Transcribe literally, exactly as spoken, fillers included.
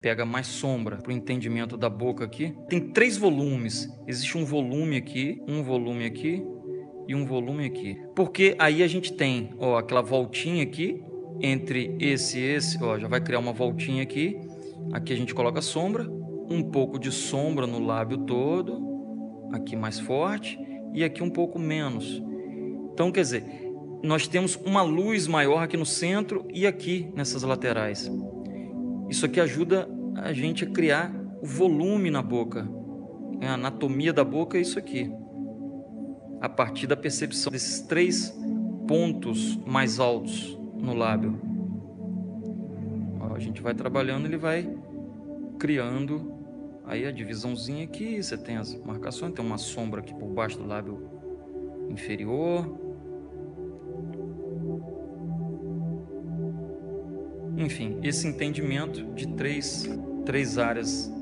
pega mais sombra para o entendimento da boca aqui. Tem três volumes. Existe um volume aqui, um volume aqui e um volume aqui. Porque aí a gente tem, ó, aquela voltinha aqui entre esse e esse, ó, já vai criar uma voltinha aqui. Aqui a gente coloca sombra, um pouco de sombra no lábio todo, aqui mais forte e aqui um pouco menos. Então, quer dizer, nós temos uma luz maior aqui no centro e aqui nessas laterais. Isso aqui ajuda a gente a criar o volume na boca. A anatomia da boca é isso aqui. A partir da percepção desses três pontos mais altos no lábio. Ó, a gente vai trabalhando, ele vai criando aí a divisãozinha aqui. Você tem as marcações, tem uma sombra aqui por baixo do lábio inferior. Enfim, esse entendimento de três, três áreas